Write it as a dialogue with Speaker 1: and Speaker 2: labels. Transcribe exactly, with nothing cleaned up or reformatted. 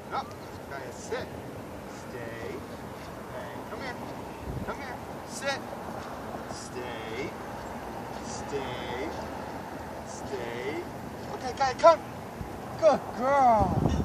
Speaker 1: No. Gaia, sit. Stay. Hey, come here. Come here. Sit. Stay. Stay. Stay. Okay, Gaia, come. Good girl.